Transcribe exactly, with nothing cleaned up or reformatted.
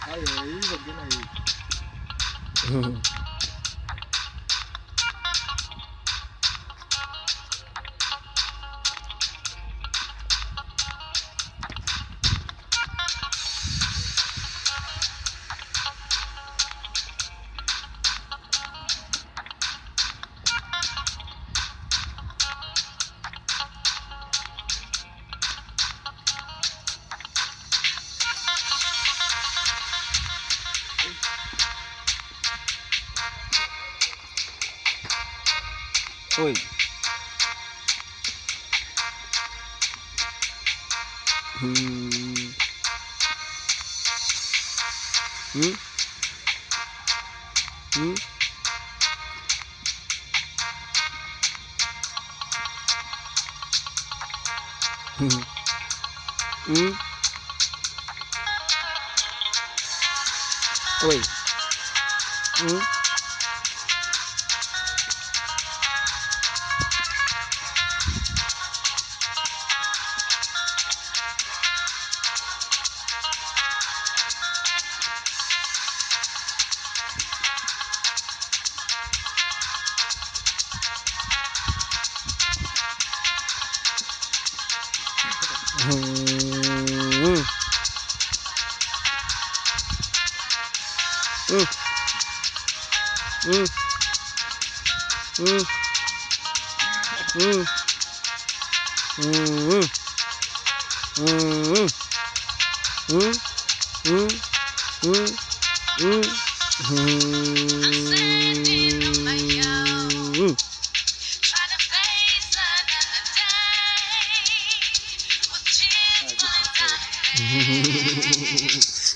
Ai, aí, joguei aí. Oi. Hum. Hum. Hum. Hum. Hum. Oi. Hum. Hum. Hum. Hum. Hum. Hum. Hum. Hum. Hum. Hum. Hum. Hum. Hum. Hum.